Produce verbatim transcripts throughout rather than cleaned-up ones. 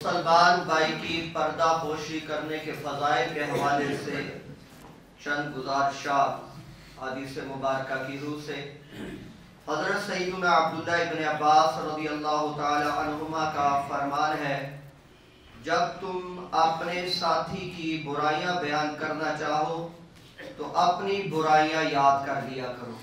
مسلمان بھائی کی پردہ پوشی کرنے کے فضائل کے حوالے سے چند گزارشات حدیث مبارکہ کی روح سے حضرت سیدنا عبداللہ ابن عباس رضی اللہ تعالی عنہما کا فرمان ہے، جب تم اپنے ساتھی کی برائیاں بیان کرنا چاہو تو اپنی برائیاں یاد کر لیا کرو۔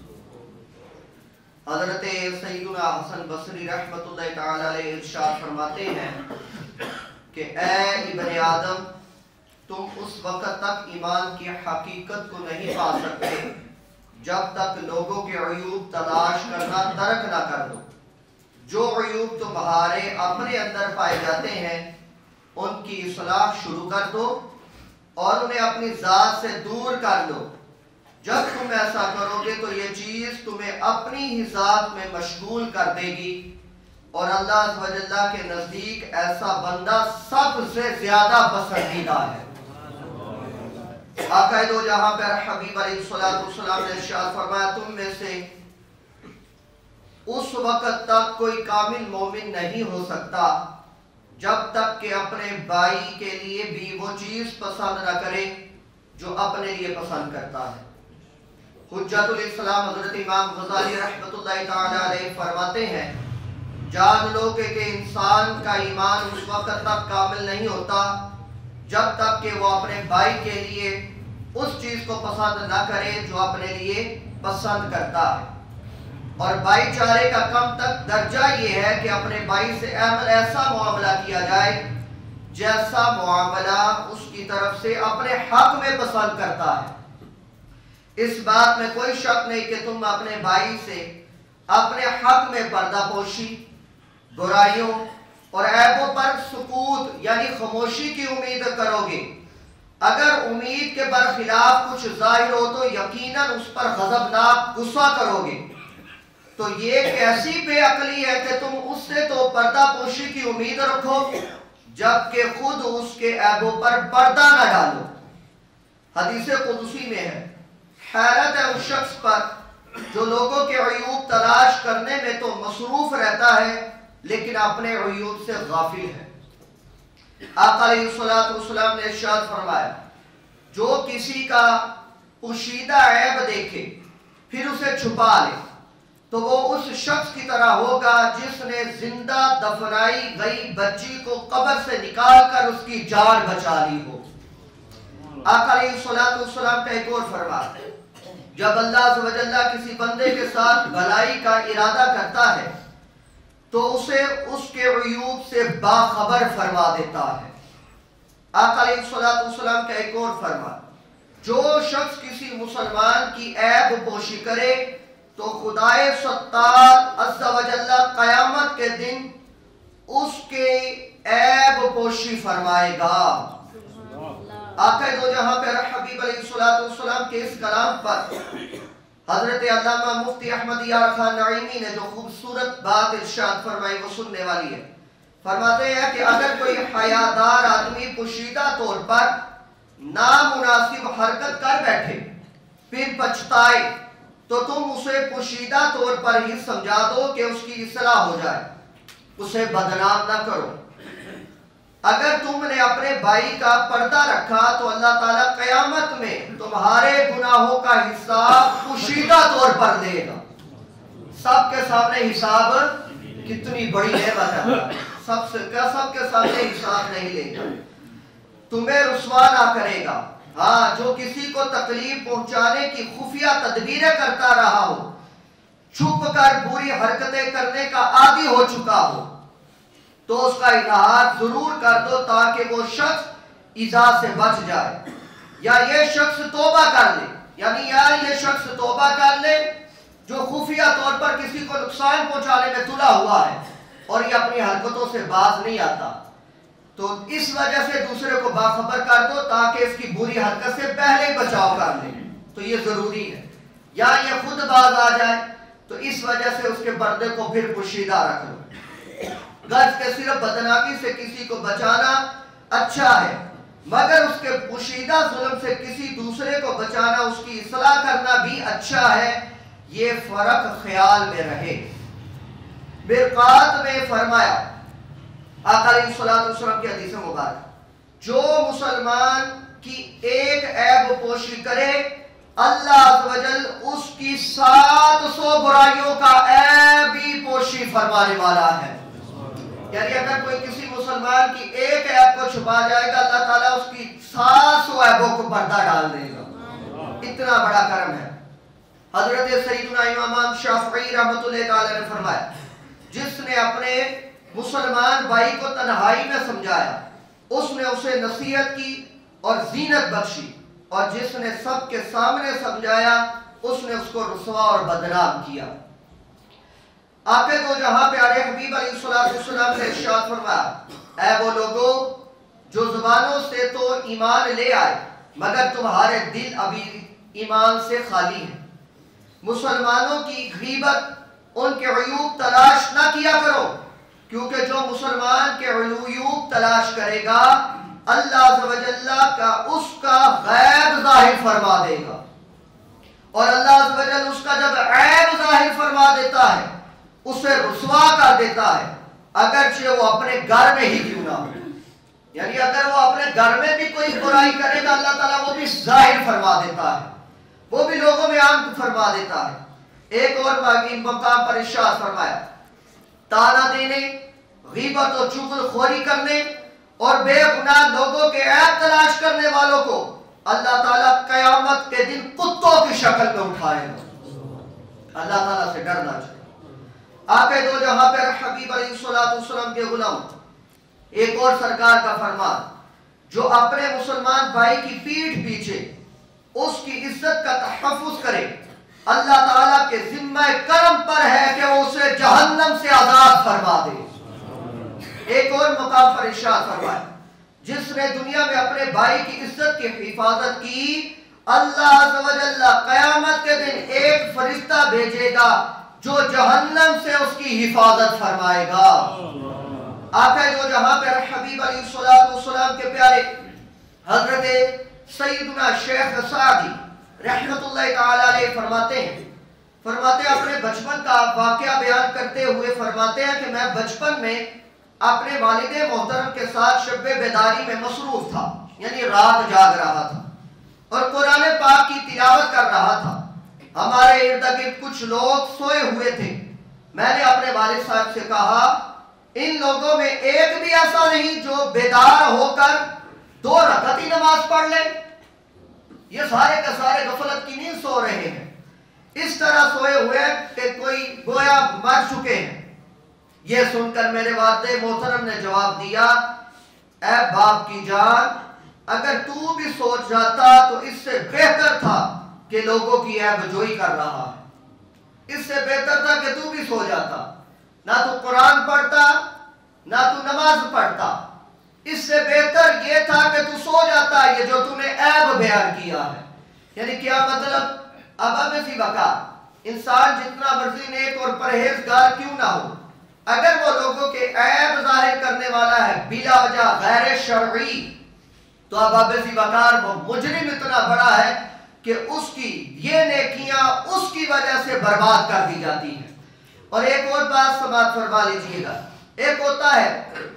حضرت سیدنا حسن بصری رحمت اللہ تعالی علیہ ارشاد فرماتے ہیں کہ اے ابن آدم، تم اس وقت تک ایمان کی حقیقت کو نہیں پا سکتے جب تک لوگوں کے عیوب تلاش کرنا ترک نہ کر دو۔ جو عیوب تمہارے اپنے اندر پائے جاتے ہیں ان کی اصلاح شروع کر دو اور انہیں اپنی ذات سے دور کر دو۔ جب تم ایسا کرو گے تو یہ چیز تمہیں اپنی ہی ذات میں مشغول کر دے گی، اور اللہ عز و جل کے نزدیک ایسا بندہ سب سے زیادہ پسندیدہ ہے۔ آقا دو جہاں پر حبیب علیہ السلام نے ارشاد فرمایا، تم میں سے اس وقت تک کوئی کامل مومن نہیں ہو سکتا جب تک کہ اپنے بھائی کے لیے بھی وہ چیز پسند نہ کرے جو اپنے لیے پسند کرتا ہے۔ حجت الاسلام حضرت امام غزالی رحمت اللہ تعالی علیہ فرماتے ہیں، جان لو کہ انسان کا ایمان اس وقت تک کامل نہیں ہوتا جب تک کہ وہ اپنے بھائی کے لیے اس چیز کو پسند نہ کرے جو اپنے لیے پسند کرتا ہے۔ اور بھائی چارے کا کم تک درجہ یہ ہے کہ اپنے بھائی سے ایسا معاملہ کیا جائے جیسا معاملہ اس کی طرف سے اپنے حق میں پسند کرتا ہے۔ اس بات میں کوئی شک نہیں کہ تم اپنے بھائی سے اپنے حق میں پردہ پوشی، برائیوں اور عیبوں پر سکوت یعنی خاموشی کی امید کرو گے۔ اگر امید کے برخلاف کچھ ظاہر ہو تو یقیناً اس پر غضبناک غصہ کرو گے۔ تو یہ کیسی بے عقلی ہے کہ تم اس سے تو پردہ پوشی کی امید رکھو جبکہ خود اس کے عیبوں پر پردہ نہ ڈالو۔ حدیث قدسی میں ہے، حیرت ہے اس شخص پر جو لوگوں کے عیوب تلاش کرنے میں تو مصروف رہتا ہے لیکن اپنے عیوب سے غافل ہے۔ آقا علیہ السلام نے ارشاد فرمایا، جو کسی کا پوشیدہ عیب دیکھے پھر اسے چھپا لے تو وہ اس شخص کی طرح ہوگا جس نے زندہ دفنائی گئی بچی کو قبر سے نکال کر اس کی جان بچا لی ہو۔ آقا علیہ السلام کا ایک اور فرمان ہے، جب اللہ عز و جل کسی بندے کے ساتھ بھلائی کا ارادہ کرتا ہے تو اسے اس کے عیوب سے باخبر فرما دیتا ہے۔ آقا علیہ السلام کا ایک اور فرمان، جو شخص کسی مسلمان کی عیب پوشی کرے تو خدائے ستار عز و جل قیامت کے دن اس کے عیب پوشی فرمائے گا۔ آقا دو جہاں پر حبیب علیہ السلام کے اس کلام پر حضرت علامہ مفتی احمد یار خان نعیمی نے جو خوبصورت بات ارشاد فرمائی وہ سننے والی ہے۔ فرماتے ہیں کہ اگر کوئی حیادار آدمی پوشیدہ طور پر نامناسب حرکت کر بیٹھے پھر پچھتائے تو تم اسے پوشیدہ طور پر ہی سمجھا دو کہ اس کی اصلاح ہو جائے، اسے بدنام نہ کرو۔ اگر تم نے اپنے بھائی کا پردہ رکھا تو اللہ تعالیٰ قیامت میں تمہارے گناہوں کا حساب پوشیدہ طور پر دے گا۔ سب کے سامنے حساب کتنی بڑی نعمت ہے، سب سے سب کے سامنے حساب نہیں لے گا، تمہیں رسوا نہ کرے گا۔ ہاں، جو کسی کو تکلیف پہنچانے کی خفیہ تدبیریں کرتا رہا ہو، چھپ کر بری حرکتیں کرنے کا عادی ہو چکا ہو تو اس کا اظہار ضرور کر دو تاکہ وہ شخص ایذا سے بچ جائے، یا یہ شخص توبہ کر لے، یعنی یا یہ شخص توبہ کر لے جو خفیہ طور پر کسی کو نقصان پہنچانے میں تلا ہوا ہے اور یہ اپنی حرکتوں سے باز نہیں آتا، تو اس وجہ سے دوسرے کو باخبر کر دو تاکہ اس کی بری حرکت سے پہلے بچاؤ کر لے، تو یہ ضروری ہے۔ یا یہ خود باز آ جائے تو اس وجہ سے اس کے پردے کو پھر پوشیدہ رکھ لو۔ غرض کے صرف بدنامی سے کسی کو بچانا اچھا ہے، مگر اس کے پوشیدہ ظلم سے کسی دوسرے کو بچانا، اس کی اصلاح کرنا بھی اچھا ہے، یہ فرق خیال میں رہے۔ برقات میں فرمایا آقا علیہ الصلوۃ والسلام کی حدیث مبارک، جو مسلمان کی ایک عیب پوشی کرے اللہ عز و جل اس کی سات سو برائیوں کا عیب بھی پوشی فرمانے والا ہے۔ یعنی اگر کوئی کسی مسلمان کی ایک عیب کو چھپا جائے گا اللہ تعالیٰ اس کی سات سو عیبوں کو پردہ ڈال دے گا، اتنا بڑا کرم ہے۔ حضرت سیدنا امام شافعی رحمۃ اللہ تعالی نے فرمایا، جس نے اپنے مسلمان بھائی کو تنہائی میں سمجھایا اس نے اسے نصیحت کی اور زینت بخشی، اور جس نے سب کے سامنے سمجھایا اس نے اس کو رسوا اور بدنام کیا۔ آقا دو جہاں پیارے حبیب علیہ الصلوۃ والسلام نے ارشاد فرمایا، اے وہ لوگوں جو زبانوں سے تو ایمان لے آئے مگر تمہارے دل ابھی ایمان سے خالی ہیں، مسلمانوں کی غیبت ان کے عیوب تلاش نہ کیا کرو، کیونکہ جو مسلمان کے عیوب تلاش کرے گا اللہ عز و جل کا اس کا غیب ظاہر فرما دے گا، اور اللہ عز و جل اس کا جب عیب ظاہر فرما دیتا ہے اسے رسوا کر دیتا ہے، اگرچہ وہ اپنے گھر میں ہی کیوں نہ ہو۔ یعنی اگر وہ اپنے گھر میں بھی کوئی برائی کرے گا اللہ تعالیٰ وہ بھی ظاہر فرما دیتا ہے، وہ بھی لوگوں میں عام فرما دیتا ہے۔ ایک اور مقام پر ارشاد فرمایا، تانا دینے، غیبت و چغل خوری کرنے اور بے گناہ لوگوں کے عیب تلاش کرنے والوں کو اللہ تعالیٰ قیامت کے دن کتوں کی شکل میں اٹھائے گا۔ اللہ تعالیٰ سے ڈرنا چاہیے۔ آقا دو جہاں پر حبیب علیہ الصلوۃ والسلام کے غلام ایک اور سرکار کا فرمان، جو اپنے مسلمان بھائی کی پیٹھ پیچھے اس کی عزت کا تحفظ کرے اللہ تعالیٰ کے ذمہ کرم پر ہے کہ وہ اسے جہنم سے آزاد فرما دے۔ ایک اور مقام پر ارشاد فرمایا، جس نے دنیا میں اپنے بھائی کی عزت کی حفاظت کی اللہ عز و جل قیامت کے دن ایک فرشتہ بھیجے گا جو جہنم سے اس کی حفاظت فرمائے گا۔ آقا دو جہاں پر حبیب علیہ الصلوۃ والسلام کے پیارے حضرت سیدنا شیخ سعدی رحمت اللہ تعالی علیہ فرماتے ہیں فرماتے ہیں اپنے بچپن کا واقعہ بیان کرتے ہوئے فرماتے ہیں کہ میں بچپن میں اپنے والد محترم کے ساتھ شب بیداری میں مصروف تھا، یعنی رات جاگ رہا تھا اور قرآن پاک کی تلاوت کر رہا تھا۔ ہمارے ارد گرد کچھ لوگ سوئے ہوئے تھے۔ میں نے اپنے والد صاحب سے کہا، ان لوگوں میں ایک بھی ایسا نہیں جو بیدار ہو کر دو رکعت ہی نماز پڑھ لے، یہ سارے کے سارے غفلت کی نیند سو رہے ہیں، اس طرح سوئے ہوئے کہ کوئی گویا مر چکے ہیں۔ یہ سن کر میرے والد محترم نے جواب دیا، اے باپ کی جان، اگر تو بھی سوچ جاتا تو اس سے بہتر تھا کہ لوگوں کی عیب جوئی کر رہا ہے، اس سے بہتر تھا کہ تو بھی سو جاتا، نہ تو قرآن پڑھتا نہ تو نماز پڑھتا، اس سے بہتر یہ تھا کہ تو سو جاتا، یہ جو تو نے عیب بیان کیا ہے۔ یعنی کیا مطلب؟ اب اب اسی وقت انسان جتنا مرضی نیک اور پرہیزگار کیوں نہ ہو، اگر وہ لوگوں کے عیب ظاہر کرنے والا ہے بلا وجہ غیر شرعی، تو اب اب اسی وقت وہ مجرم اتنا بڑا ہے کہ اس کی یہ نیکیاں اس کی وجہ سے برباد کر دی جاتی ہیں۔ اور ایک اور بات سماعت فرما لیجیے گا، ایک ہوتا ہے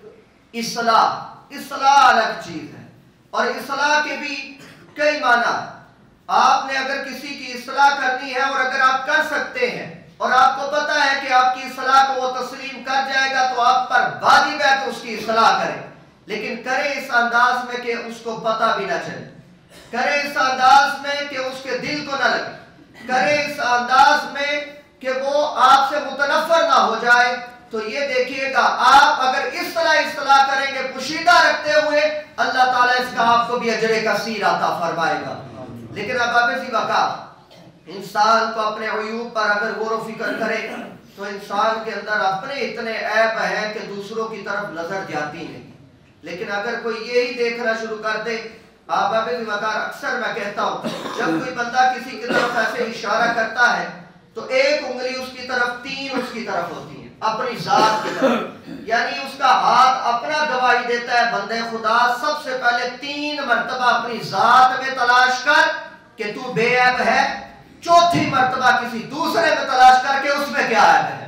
اصلاح، اصلاح الگ چیز ہے، اور اصلاح کے بھی کئی معنی۔ آپ نے اگر کسی کی اصلاح کرنی ہے اور اگر آپ کر سکتے ہیں اور آپ کو پتا ہے کہ آپ کی اصلاح کو وہ تسلیم کر جائے گا تو آپ پر واجب ہے کہ اس کی اصلاح کریں، لیکن کریں اس انداز میں کہ اس کو پتہ بھی نہ چلے، کریں اس انداز میں کہ اس کے دل کو نہ لگے، کریں اس انداز میں کہ وہ آپ سے متنفر نہ ہو جائے۔ تو یہ دیکھیے گا آپ اگر اصلاح اصلاح کریں گے پوشیدہ رکھتے ہوئے اللہ تعالیٰ اس کا آپ کو بھی اجر کثیر عطا فرمائے گا۔ لیکن اب اب اسی وقت انسان کو اپنے عیوب پر اگر غور و فکر کرے تو انسان کے اندر اپنے اتنے عیب ہیں کہ دوسروں کی طرف نظر جاتی نہیں، لیکن اگر کوئی یہی دیکھنا شروع کر دے، آپ اب اسی وقت اکثر میں کہتا ہوں جب کوئی بندہ کسی کی طرف ایسے اشارہ کرتا ہے تو ایک انگلی اس کی طرف تین اس کی طرف ہوتی ہے، اپنی ذات کی طرف، یعنی اس کا ہاتھ اپنا گواہی دیتا ہے بندے خدا سب سے پہلے تین مرتبہ اپنی ذات میں تلاش کر کہ تو بے عیب ہے، چوتھی مرتبہ کسی دوسرے میں تلاش کر کے اس میں کیا عیب ہے۔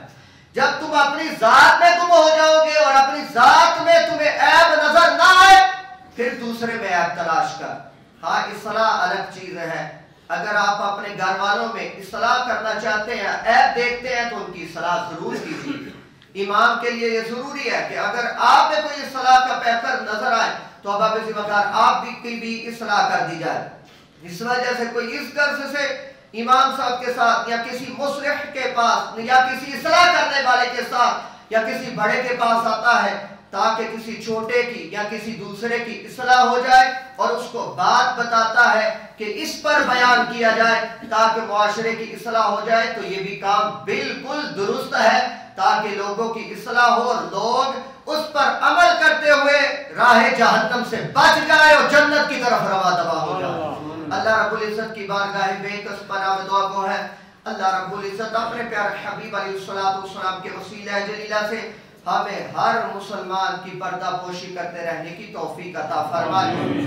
جب تم اپنی ذات میں گم ہو جاؤ گے اور اپنی ذات میں تمہیں عیب نظر نہ آئے پھر دوسرے میں عیب تلاش کر. ہاں اصلاح الگ چیز ہے. اگر آپ اپنے گھر والوں میں اصلاح کرنا چاہتے ہیں، عیب دیکھتے ہیں، تو ان کی اصلاح ضرور کیجیے. امام کے لیے یہ ضروری ہے کہ اگر آپ میں کوئی اصلاح کا پیکر نظر آئے تو اب آپ اسی وقت آپ بھی کی بھی اصلاح کر دی جائے. اس وجہ سے کوئی اس غرض سے امام صاحب کے ساتھ یا کسی مصلح کے پاس یا کسی اصلاح کرنے والے کے ساتھ یا کسی بڑے کے پاس آتا ہے تاکہ کسی چھوٹے کی یا کسی دوسرے کی اصلاح ہو جائے اور اس کو بات بتاتا ہے کہ اس پر بیان کیا جائے تاکہ معاشرے کی اصلاح ہو جائے، تو یہ بھی کام بالکل درست ہے تاکہ لوگوں کی اصلاح ہو اور لوگ اس پر عمل کرتے ہوئے راہ جہنم سے بچ جائے اور جنت کی طرف رواں دوا ہو جائے. اللہ رب العزت کی بارگاہ بے کس پناہ میں دعا گو ہے. اللہ رب العزت اپنے پیارے حبیب علیہ الصلوۃ والسلام کے وسیلہ جلیلہ سے ہمیں ہر مسلمان کی پردہ پوشی کرتے رہنے کی توفیق عطا فرمائے.